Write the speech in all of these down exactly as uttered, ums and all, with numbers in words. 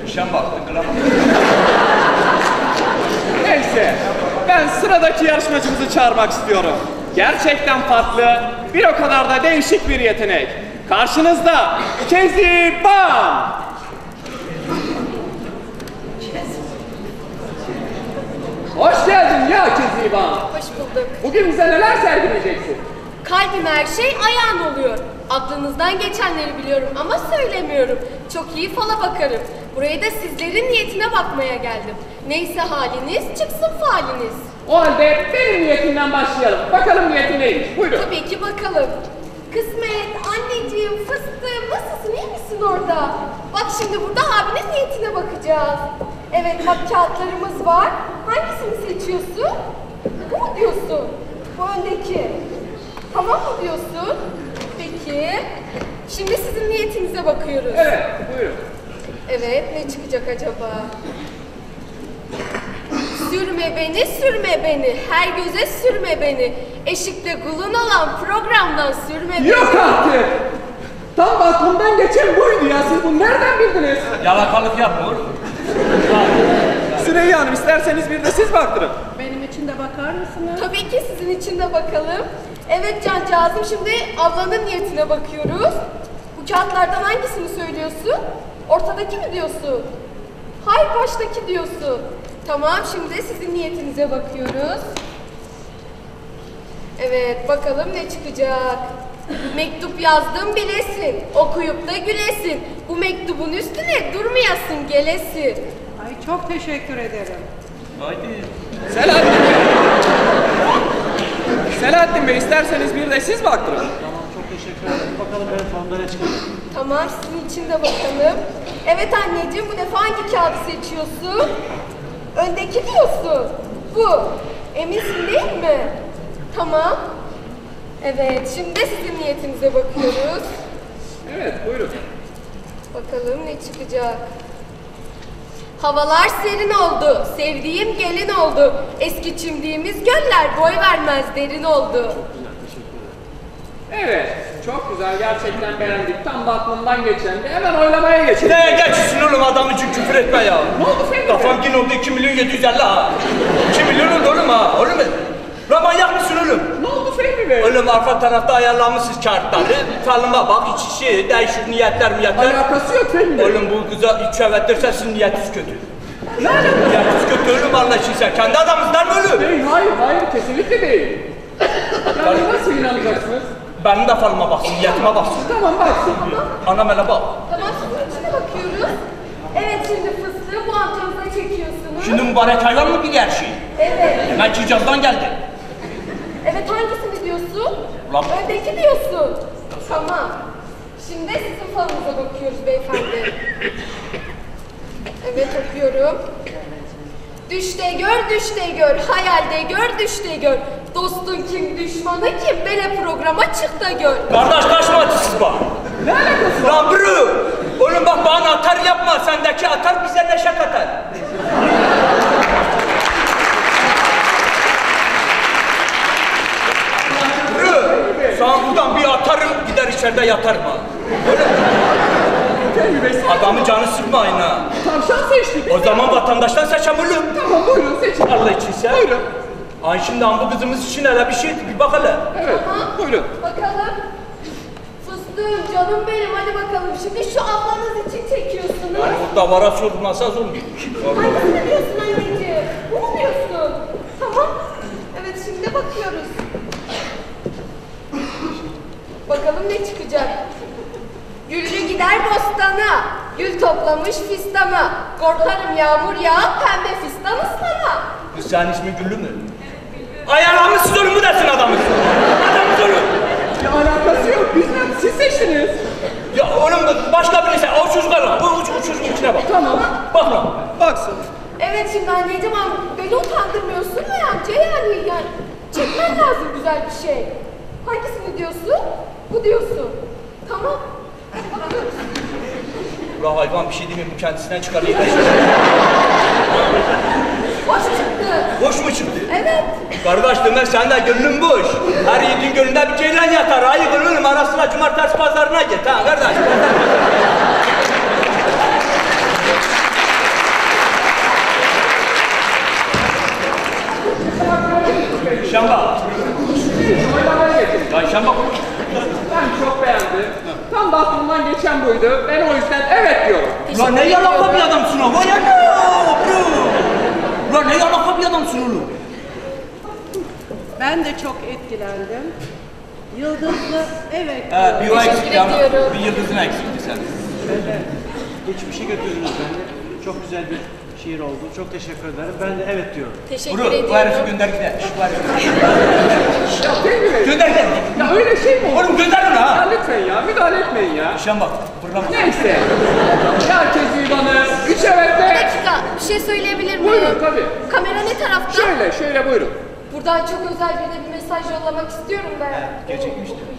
Şen baktın kılam. Neyse, ben sıradaki yarışmacımızı çağırmak istiyorum. Gerçekten farklı, bir o kadar da değişik bir yetenek. Karşınızda Keziban! Hoş geldin ya Keziban. Hoş bulduk. Bugün bize neler sergileyeceksin? Kalbim her şey ayağın oluyor. Aklınızdan geçenleri biliyorum ama söylemiyorum. Çok iyi fala bakarım. Buraya da sizlerin niyetine bakmaya geldim. Neyse haliniz, çıksın faliniz. O halde benim niyetimden başlayalım. Bakalım niyetin neymiş? Buyurun. Tabii ki bakalım. Kısmet, anneciğim, fıstığım, nasılsın, iyi misin orada? Bak şimdi burada abinin niyetine bakacağız. Evet, bak kağıtlarımız var. Hangisini seçiyorsun? Bu mu diyorsun? Bu öndeki. Tamam mı diyorsun? Peki. Şimdi sizin niyetinize bakıyoruz. Evet, buyurun. Evet, ne çıkacak acaba? Sürme beni, sürme beni, her göze sürme beni. Eşikte kulun olan programdan sürme beni. Yok artık! Tam balkondan geçen buydu ya, siz bunu nereden bildiniz? Yalakalık yapma oğlum. Süreyya Hanım, isterseniz bir de siz baktırın. Benim için de bakar mısınız? Tabii ki sizin için de bakalım. Evet cancağızım, şimdi ablanın niyetine bakıyoruz. Bu kağıtlardan hangisini söylüyorsun? Ortadaki mi diyorsun? Hayır, baştaki diyorsun. Tamam, şimdi sizin niyetinize bakıyoruz. Evet, bakalım ne çıkacak. Mektup yazdım bilesin, okuyup da gülesin. Bu mektubun üstüne durmayasın gelesin. Ay çok teşekkür ederim. Haydi. Selahattin Bey. Selahattin Bey, isterseniz bir de siz baktırın. Tamam, çok teşekkür ederim. Bakalım benim formda ne çıkacak. Tamam, sizin için de bakalım. Evet anneciğim, bu defa hangi kağıdı seçiyorsun? Öndeki diyorsun. Bu. Eminsin değil mi? Tamam. Evet, şimdi sizin niyetinize bakıyoruz. Evet, buyurun. Bakalım ne çıkacak. Havalar serin oldu, sevdiğim gelin oldu. Eski çimdiğimiz göller boy vermez derin oldu. Evet, çok güzel, gerçekten beğendik. Tam da aklımdan geçendi. Hemen oylamaya geçelim. Ne geçsin oğlum, adam için küfür etme ya. Ne oldu Fehmi Bey? Kafam yine oldu iki milyon yedi yüz elli ha. iki milyon oldu oğlum ha. Oğlum lan manyak mısın oğlum? Ne oldu Fehmi Bey? Oğlum arka tarafta ayarlamışsınız kağıtları. Falıma bak, iç işi, değişik niyetler miyetler. Alakası yok Fehmi Bey. Oğlum bu kıza üç evet dersen sizin niyetiniz kötü. Ne alakası? Niyetiniz kötü oğlum, anlaşın sen. Kendi adamınızdan mı oğlum? Değil, hayır, hayır, kesinlikle değil. Yani nasıl inanacaksınız? Benim de falıma baksın, niyetime baksın. Tamam, baksın. Anam hele bak. Tamam, sizin içine bakıyoruz. Evet, şimdi fıstığı bu amcanıza çekiyorsunuz. Şimdi mübarek hayvan mı bir gerçi? Evet. Demek ki icazdan geldi. Evet, hangisini diyorsun? Ulan. Öndeki diyorsun. Tamam. Şimdi sizin falınıza bakıyoruz beyefendi. Evet, okuyorum. Düşte gör, düşte gör, hayalde gör, düşte gör. Dostun kim, düşmanı kim, böyle programa çık da gör. Kardeş kaçma siz bak. Ne alakası var? Lan bro! Oğlum bak bana atar yapma, sendeki atar bize neşe katar. Bro! Sana buradan bir atarım, gider içeride yatarım ha. Fehmi Bey, sen Adamın canı sıkma ayna. tavşan seçtik. O zaman vatandaştan seçem oğlum. Tamam, buyurun seçin. Allah için sen. Buyurun. Ay şimdi bu kızımız için hele bir şey, bir bak hele. Evet, Aha, buyurun. bakalım. Fıstığım, canım benim, hadi bakalım. Şimdi şu ablanız için çekiyorsunuz. Yani o davara sorulmasa olmuyor. Hangisini diyorsun anneciğim? Bunu diyorsun. Tamam. Evet, şimdi bakıyoruz. Bakalım ne çıkacak. Güllü gider bostana, gül toplamış fistana. Korkarım yağmur yağıp pembe fistan ıslana. Bu senin ismin Güllü mü? Ayarlamışsınız oğlum, bu dersin adamız. Adamız oğlum. Ya alakası yok, bizden siz seçtiniz. Ya oğlum başka birisi, o çocuk ara. Bu uç çocuğun içine bak. Tamam. Bak lan. Baksın. Evet şimdi anneciğim, ama beni utandırmıyorsun mu amca yani? yani çekmen lazım güzel bir şey. Hangisini diyorsun? Bu diyorsun. Tamam. Bakıyoruz. Ulan hayvan bir şey değil mi? Bu kendisinden çıkarıyor. Boş çıktı. Boş mu çıktı? Evet. Kardeş demek sen de gönlün boş. Her yiğidin gönlünde bir ceylan yatar. Ayık oğlum, arasına cumartesi pazarına git ha kardeş. Ayşen bak. Ben çok beğendim. Tam da aklımdan geçen buydu. Ben o yüzden evet diyorum. Ulan ne yalaka bir adamsın o. Vay ya bro. Ulan ne yalaka bir adamsın oğlum. Ben de çok etkilendim. Yıldızlı evet. He, bir o Teşekkür eksikti ama ediyorum. bir yıldızın eksikti sen. Ben de geçmişe götürdünüz beni. Çok güzel bir şiir oldu. Çok teşekkür ederim. Ben de evet diyorum. Teşekkür Bro, bu herifi ediyorum. gönder gider. Şu herifi. Ya Fehmi Bey. Gönder gider. Ya öyle şey mi olur? Oğlum gönder onu Ya ha. lütfen ya, müdahale etmeyin ya. Ayşen bak, fırlama. Neyse. Herkes İvan'ı üç Bir evetle... dakika, bir şey söyleyebilir miyim? Buyurun tabii. Kamera ne tarafta? Şöyle, şöyle buyurun. Buradan çok özel birine bir mesaj yollamak istiyorum ben. Gerçekmiş de.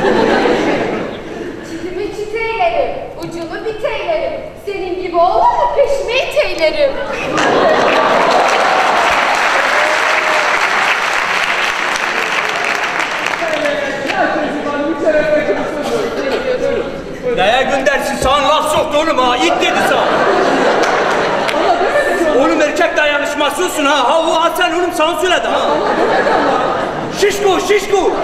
Çitimi çiteylerim, ucunu biteylerim. Senin gibi olanla peşime iteylerim. Herkes İvan'ı üç evetle konuşuyor. Buyurun, buyurun. Buyurun. Neye göndersin? Sana laf soktu oğlum ha. İt dedi sana. Oğlum erkek dayanışmasısın ha. Ha o ha sen oğlum sana söyledi ha. Şişko, şişko. Oğlum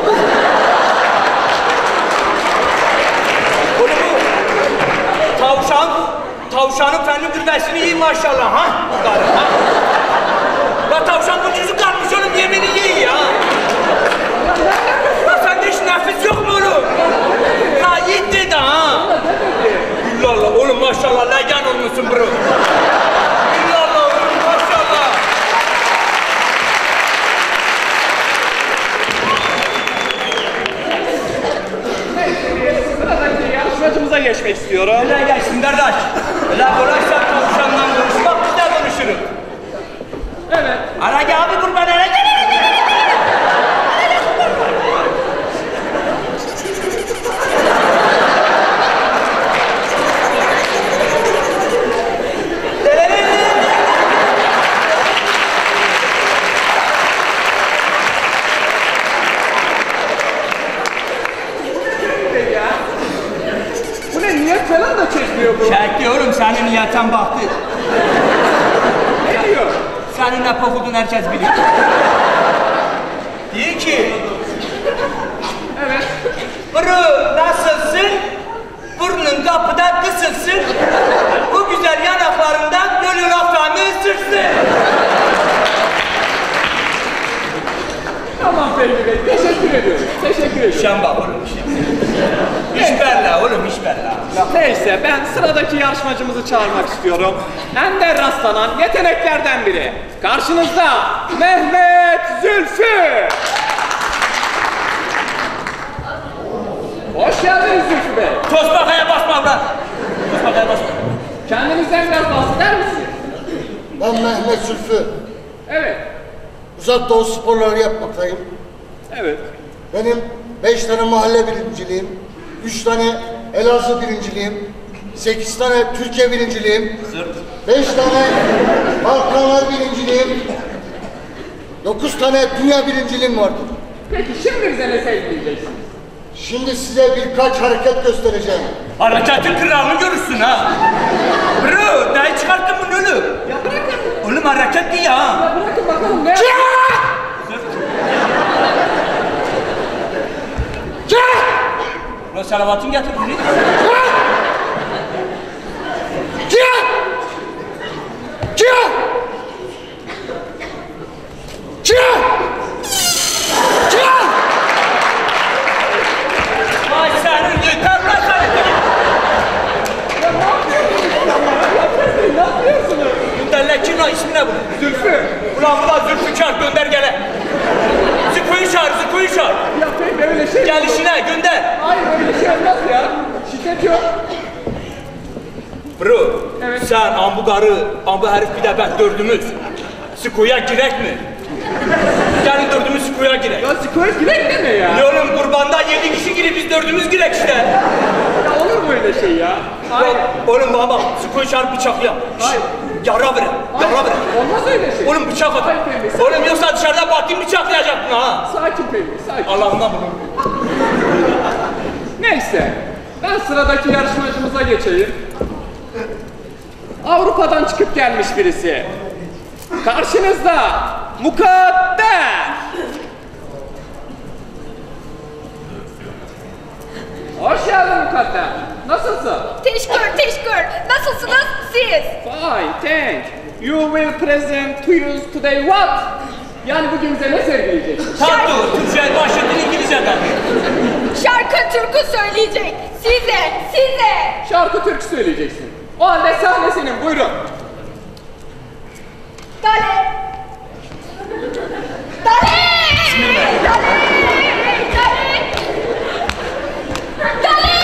bu tavşan, tavşanın fenli gırvesini yiyin maşallah ha. ha. La tavşan ucuzu kalmış oğlum yemini yiyin ya. La sende hiç nefis yok mu oğlum? La yiğit dedi ha. İllallah oğlum maşallah legan olmuşsun bro. İllallah oğlum maşallah. Sıradaki yarışmacımıza geçmek istiyorum. Öyle gelsin kardeş. Öyle konuşsan tavşandan konuşmak biz de konuşuruz. Evet. Aracı abi kurban hele gel. Bu ne, niyet falan da çekmiyor bu. Çekti oğlum senin niyetten baktı. Ne diyor? Senin ne pokudun herkes biliyor. Diyor ki, Evet. bro nasılsın? Burnun kapıda kısılsın. Bu güzel yanaklarından gönül afamı ısırsın. Tamam Fehmi Bey, teşekkür ediyorum. Teşekkür ediyorum. Şen bak oğlum işte. İş bella oğlum iş bella. Neyse, ben sıradaki yarışmacımızı çağırmak istiyorum. Ender rastlanan yeteneklerden biri. Karşınızda Mehmet Zülfü. Hoş geldiniz Zülfü Bey. Tosbakaya basma ulan. Tosbakaya basma. Kendinizden biraz bahseder misiniz? Ben Mehmet Zülfü. Evet. Uzak Doğu sporları yapmaktayım. Evet. Benim beş tane mahalle birinciliğim, üç tane Elazığ birinciliğim, sekiz tane Türkiye birinciliğim, beş tane Balkanlar birinciliğim, dokuz tane dünya birinciliğim vardır. Peki şimdi bize ne söyleyeceksiniz? Şimdi size birkaç hareket göstereceğim. Hareketin kralını görürsün ha. Bro, neyi çıkarttın bunu oğlum? Ya bırakın. Oğlum hareket değil ya. Ya bırakın bakalım ne Ulan salavatın getir bunu. Vay senin yeter lan senin. Ne yapıyorsunuz? Bunda lekin lan ismi ne bu? Zülfü. Ulan bu da Zülfikar gönder gele. Zülfü'yü çağır, Zülfü'yü çağır. Ya Fehmi öyle şey Gel olur. işine gönder. Hayır öyle şey olmaz ya. Şiddet yok. Bro, Evet. sen ambu karı, ambu herif bir de ben dördümüz. Sıkıya girek mi? Gelin dördümüz sıkıya girek. Ya Ziko'ya girek deme ya. Ne oğlum kurbanda yedi kişi girip biz dördümüz girek işte. Ya olur mu öyle şey ya? Hayır. Oğlum bana bak, sıkıya çağırıp bıçakla. Hayır. Yara bırak, Hayır. yara bırak. Olmaz öyle şey. Oğlum bıçak at. Hayır Fehmi. Sakin, Oğlum yoksa dışarıda batayım bıçaklayacaktın ha. sakin Fehmi. Sakin. Allah'ından bunu. Neyse. Ben sıradaki yarışmacımıza geçeyim. Avrupa'dan çıkıp gelmiş birisi. Karşınızda Mukadder. geldin Mukadder. Nasılsın? Teşekkür, teşekkür. Nasılsınız siz? Fine, thanks. You will present to us today what? Yani bugün bize ne sergileyeceksin? Tatlı, Türkçe başladın İngilizce'den. Şarkı türkü söyleyecek. Size, size. Şarkı türkü söyleyeceksin. O halde sahne senin, buyurun. Dale. Dale. Dale. Dale. Dale.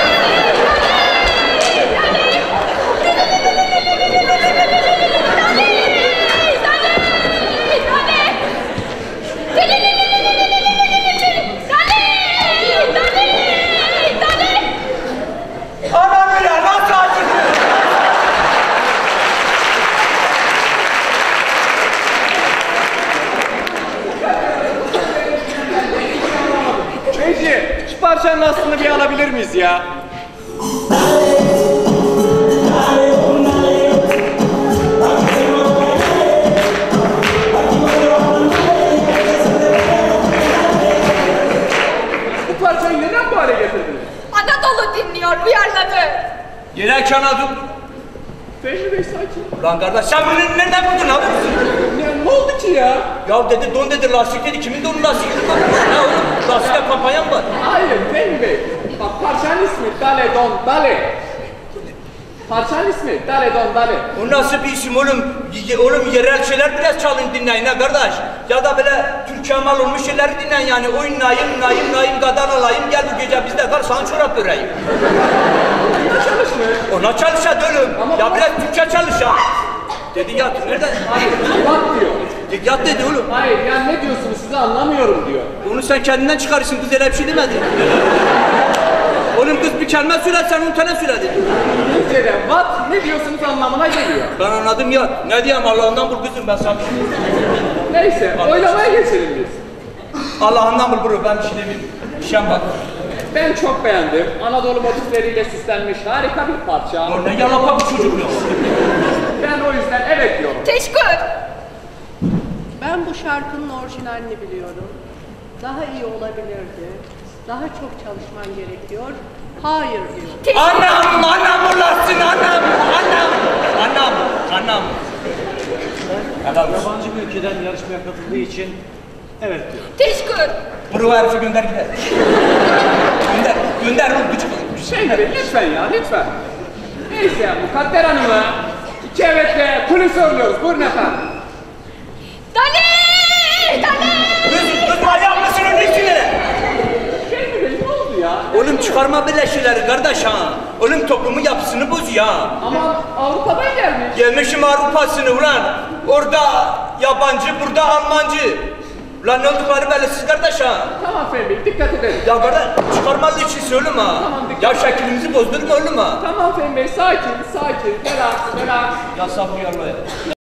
Anam öyle nasıl acıdı? Beyci, şu parçanın aslını bir alabilir miyiz ya? Bu parçayı neden bu hale getirdiniz? Anadolu dinliyor, uyarladı. Yelek kanadım. Fehmi Bey sakin. Lan kardeş sen bunu nereden buldun abi? Ne, ne oldu ki ya? Ya dedi don dedi lastik dedi. Kimin donu lastik dedi? Ne oğlum? Lastikte kampanya mı var? Hayır Fehmi Bey. Bak parçanın ismi Dale Don Dale. Parçanın ismi Dale Don Dale. O nasıl bir isim oğlum? Y- Oğlum yerel şeyler biraz çalın dinleyin ha kardeş. Ya da böyle Türkçe mal olmuş şeyleri dinleyin yani. Oynayayım, nayım, nayım, kadar alayım. Gel bu gece bizde kal sana çorap öreyim. Bunda çalışmıyor. Ona çalış hadi oğlum. Ama- Ya biraz Türkçe çalış ya. Dedi yat. Nerede? Hayır, bak diyor. Dedi, yat dedi oğlum. Hayır, yani ne diyorsunuz sizi anlamıyorum diyor. Onu sen kendinden çıkarırsın. Kız öyle bir şey demedi. Oğlum kız bir kelime söyle sen on tane söyle dedi. İngilizce'de what ne diyorsunuz anlamına geliyor. Ben anladım ya. Ne diyeyim Allah'ından bul kızım ben sana. Neyse, oylamaya geçelim biz. Allah'ından bul bro ben bir şey demeyeyim. Şen bak. Ben çok beğendim. Anadolu motifleriyle süslenmiş harika bir parça. Ya ne yalapa bu çocuk ya. Ben o yüzden evet diyorum. Teşekkür. Ben bu şarkının orijinalini biliyorum. Daha iyi olabilirdi. Daha çok çalışman gerekiyor. Hayır diyor. Teşekkür. Anam, anam olasın anam, anam, anam, anam. Helal olsun. Yabancı bir ülkeden yarışmaya katıldığı için evet diyor. Teşekkür. Bro herifi gönder gider. gönder, gönder oğlum gıcık olur. Şey gibi lütfen ya lütfen. Neyse Mukadder Hanım'a iki evetle kulis söylüyoruz. Buyurun efendim. Dale. Dale. Kız, kız manyak mısın onun içine? Şey mi ne oldu ya? Oğlum çıkarma böyle şeyleri kardeş ha. Oğlum toplumun yapısını boz ya. Ama Avrupa'dan gelmiş. Gelmişim Avrupa'sını ulan. Orada yabancı, burada Almancı. Ulan ne oldukları belirsiz kardeş ha. Tamam Fehmi Bey dikkat edelim. Ya kardeş çıkarmalı için söyleme ha. Tamam, dikkat- Ya şeklimizi bozdurma oğlum ha. Tamam Fehmi Bey sakin sakin. Relax relax. Ya sabır yarla ya.